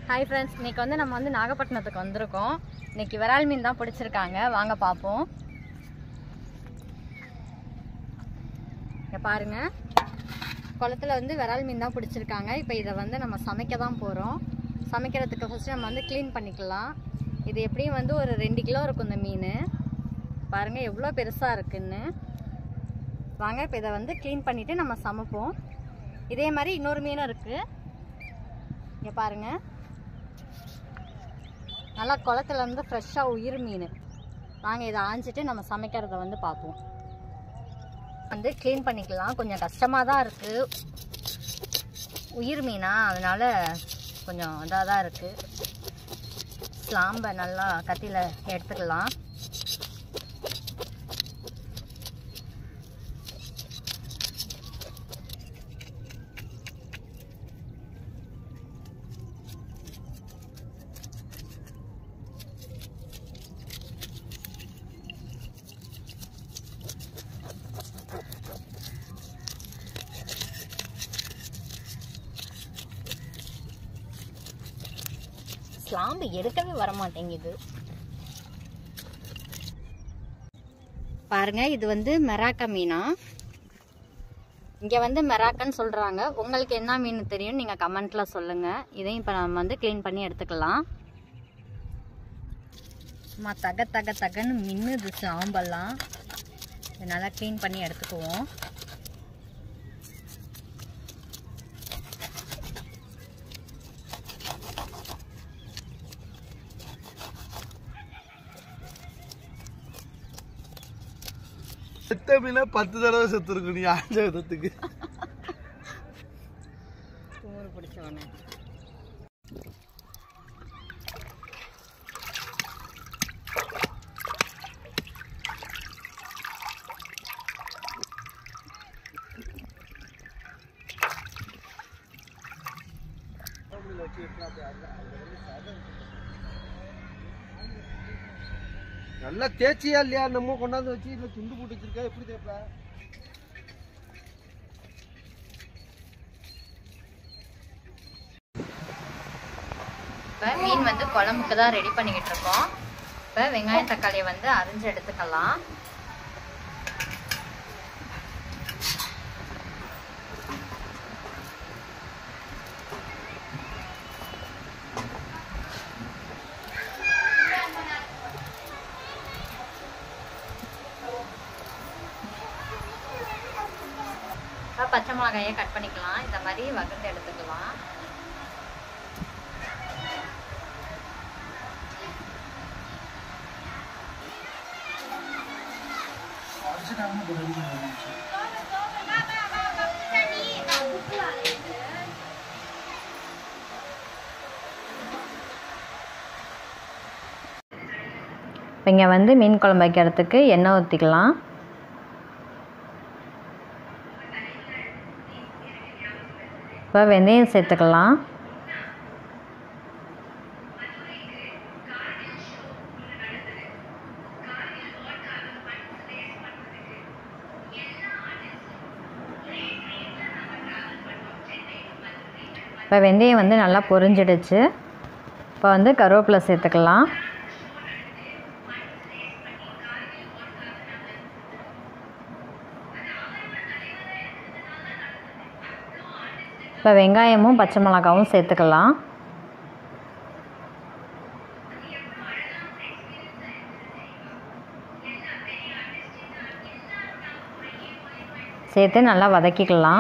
Hi friends, இன்னைக்கு வந்து நம்ம வந்து நாகப்பட்டினத்துக்கு வந்திருக்கோம். இன்னைக்கு விரால் மீன் தான் பிடிச்சிருக்காங்க. வாங்க பாப்போம். இங்க பாருங்க. குளத்துல வந்து விரால் மீன் தான் பிடிச்சிருக்காங்க. இப்போ இத வந்து நம்ம சமைக்க தான் போறோம். சமைக்கிறதுக்கு ஃபர்ஸ்ட் நம்ம வந்து க்ளீன் பண்ணிக்கலாம். இது எப்படியும் வந்து ஒரு 2 கிலோ இருக்கும் இந்த மீன். பாருங்க எவ்வளவு பெருசா இருக்குன்னு. வாங்க இப்போ இத வந்து க்ளீன் பண்ணிட்டு நம்ம சமைப்போம். இதே மாதிரி இன்னொரு மீனும் இருக்கு. இங்க பாருங்க. நல்லா குளத்துல இருந்து ஃப்ரெஷ்ஷா உயிர் மீன். வாங்க இதை ஆஞ்சிட்டு நம்ம சமைக்கிறத வந்து பார்ப்போம். வந்து க்ளீன் பண்ணிக்கலாம். கொஞ்சம் கஷ்டமா தான் இருக்கு. உயிர் மீனா அதனால கொஞ்சம் இதாக தான் இருக்கு. ஸ்லாம்பை நல்லா கத்தியில எடுத்துக்கலாம். ஸ்லாம்பு எடுக்கவே வர மாட்டேங்குது. பாருங்க இது வந்து மெராக்கா மீனா. இங்க வந்து மெராக்கான்னு சொல்றாங்க. உங்களுக்கு என்ன மீன் தெரியும் நீங்க கமெண்ட்ல சொல்லுங்க. இதையும் இப்ப நம்ம வந்து க்ளீன் பண்ணி எடுத்துக்கலாம். சும்மா தக தக தகன்னு மின்னுது ஸ்லாம்பெல்லாம். நல்லா க்ளீன் பண்ணி எடுத்துக்குவோம். செத்த மீனா 10 தடவை செத்து இருக்கு. நீ ஆஞ்ச விதத்துக்கு தூர் பிடிச்சவனே. நல்லா தேய்ச்சியா இல்லையா? நம்ம கொண்டாந்து வச்சு இல்ல துண்டு போட்டு வச்சிருக்கா? எப்படி தேய்ப்ப? இப்போ மீன் வந்து குழம்புக்கு தான் ரெடி பண்ணிக்கிட்டு இருக்கோம். இப்போ வெங்காயம் தக்காளியை வந்து அரிஞ்சு எடுத்துக்கலாம். பச்சை மிளகாயை கட் பண்ணிக்கலாம். இந்த மாதிரி வறுத்து எடுத்துக்கலாம். இப்போ இங்கே வந்து மீன் குழம்பு வைக்கிறதுக்கு எண்ணெய் ஊற்றிக்கலாம். இப்போ வெந்தயம் சேர்த்துக்கலாம். இப்போ வெந்தயம் வந்து நல்லா பொரிஞ்சிடுச்சு. இப்போ வந்து கருவேப்பிலை சேர்த்துக்கலாம். இப்போ வெங்காயமும் பச்சை மிளகாவும் சேர்த்துக்கலாம். சேர்த்து நல்லா வதக்கிக்கலாம்.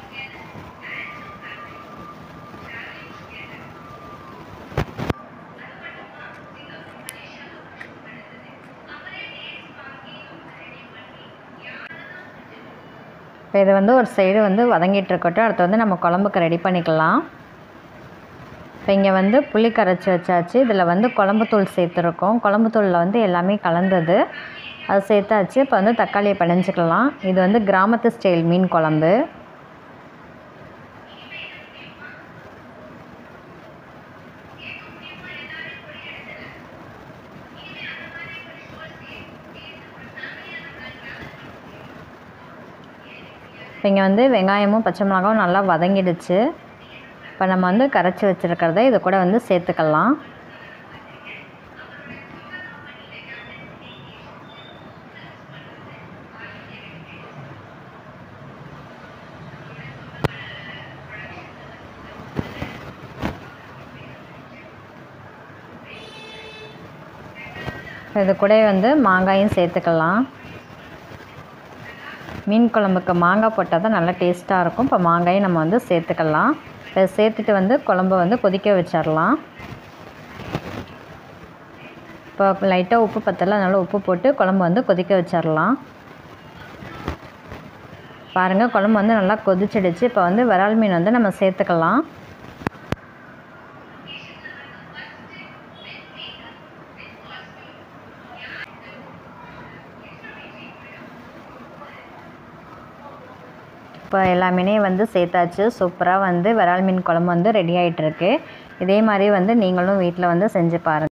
இப்போ இது வந்து ஒரு சைடு வந்து வதங்கிட்டு இருக்கட்டும். அடுத்து வந்து நம்ம குழம்புக்கு ரெடி பண்ணிக்கலாம். இப்போ இங்கே வந்து புளி கரைச்சி வச்சாச்சு. இதில் வந்து குழம்புத்தூள் சேர்த்துருக்கோம். குழம்புத்தூளில் வந்து எல்லாமே கலந்தது, அது சேர்த்தாச்சு. இப்போ வந்து தக்காளியை பிணைஞ்சிக்கலாம். இது வந்து கிராமத்து ஸ்டைல் மீன் குழம்பு. இப்போ இங்கே வந்து வெங்காயமும் பச்சை மிளகாவும் நல்லா வதங்கிடுச்சு. இப்போ நம்ம வந்து கரைச்சி வச்சுருக்கிறத இது கூட வந்து சேர்த்துக்கலாம். இது கூட வந்து மாங்காயும் சேர்த்துக்கலாம். மீன் குழம்புக்கு மாங்காய் போட்டால் தான் நல்லா டேஸ்ட்டாக இருக்கும். இப்போ மாங்காயும் நம்ம வந்து சேர்த்துக்கலாம். இதை சேர்த்துட்டு வந்து குழம்பு வந்து கொதிக்க வச்சிடலாம். இப்போ லைட்டாக உப்பு பத்தல, அதனால் உப்பு போட்டு குழம்பு வந்து கொதிக்க வச்சிடலாம். பாருங்கள், குழம்பு வந்து நல்லா கொதிச்சிடுச்சு. இப்போ வந்து விரால் மீன் வந்து நம்ம சேர்த்துக்கலாம். இப்போ எல்லாமே வந்து சேர்த்தாச்சு. சூப்பராக வந்து விரால் மீன் குழம்பு வந்து ரெடி ஆகிட்டுருக்கு. இதே மாதிரி வந்து நீங்களும் வீட்டில் வந்து செஞ்சு பாருங்கள்.